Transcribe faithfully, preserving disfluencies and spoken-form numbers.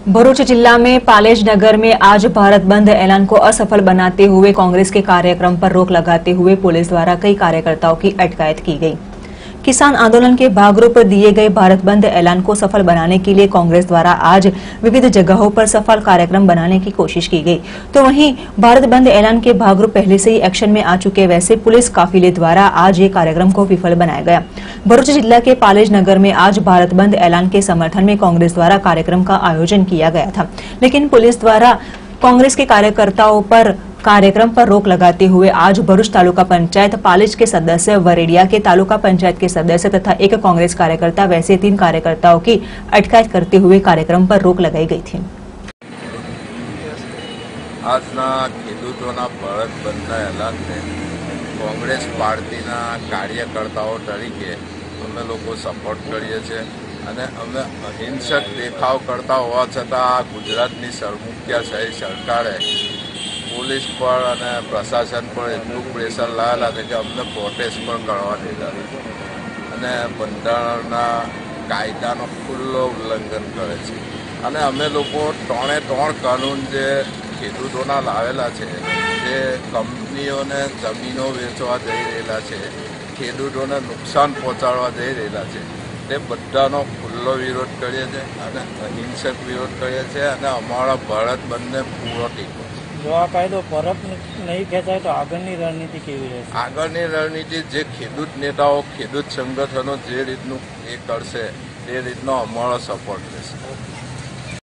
भरूच जिला में पालेज नगर में आज भारत बंद ऐलान को असफल बनाते हुए कांग्रेस के कार्यक्रम पर रोक लगाते हुए पुलिस द्वारा कई कार्यकर्ताओं की अटकायत की गई। किसान आंदोलन के भागरूप दिए गए भारत बंद ऐलान को सफल बनाने के लिए कांग्रेस द्वारा आज विविध जगहों पर सफल कार्यक्रम बनाने की कोशिश की गई, तो वहीं भारत बंद ऐलान के भागरूप पहले से ही एक्शन में आ चुके वैसे पुलिस काफिले द्वारा आज ये कार्यक्रम को विफल बनाया गया। भरूच जिला के पालेज नगर में आज भारत बंद ऐलान के समर्थन में कांग्रेस द्वारा कार्यक्रम का आयोजन किया गया था, लेकिन पुलिस द्वारा कांग्रेस के कार्यकर्ताओं पर कार्यक्रम पर रोक लगाते हुए आज भरूच तालुका पंचायत पालेज के सदस्य, वरेडिया के तालुका पंचायत के सदस्य तथा एक कांग्रेस कार्यकर्ता वैसे तीन कार्यकर्ताओं की अटकायत करते हुए कार्यक्रम पर रोक लगाई गई थी। આજના ખેડૂતોના ભારત બંધના એલાનને કોંગ્રેસ પાર્ટીના કાર્યકર્તાઓ તરીકે અમે લોકો સપોર્ટ કરીએ છીએ અને અમે અહિંસક દેખાવ કરતા હોવા છતાં ગુજરાતની સરમુખ્યશાહી સરકારે પોલીસ પર અને પ્રશાસન પર એટલું પ્રેશર લાવેલા છે કે અમને પ્રોટેસ્ટ પણ કરવા દીધા અને બંધારણના કાયદાનો ખુલ્લો ઉલ્લંઘન કરે છે અને અમે લોકો ત્રણે ત્રણ કાનૂન જે ખેડૂતોના લાવેલા છે, જે કંપનીઓને જમીનો વેચવા જઈ રહેલા છે, ખેડૂતોને નુકસાન પહોંચાડવા જઈ રહેલા છે, તે બધાનો ખુલ્લો વિરોધ કરીએ છીએ અને અહિંસક વિરોધ કરીએ છીએ અને અમારા ભારત બંધને પૂરો ટેકો છે। જો આ કાયદો પરત નહીં ખેંચાય તો આગળની રણનીતિ કેવી રહેશે? આગળની રણનીતિ જે ખેડૂત નેતાઓ, ખેડૂત સંગઠનો જે રીતનું એ કરશે તે રીતનો અમારો સપોર્ટ રહેશે।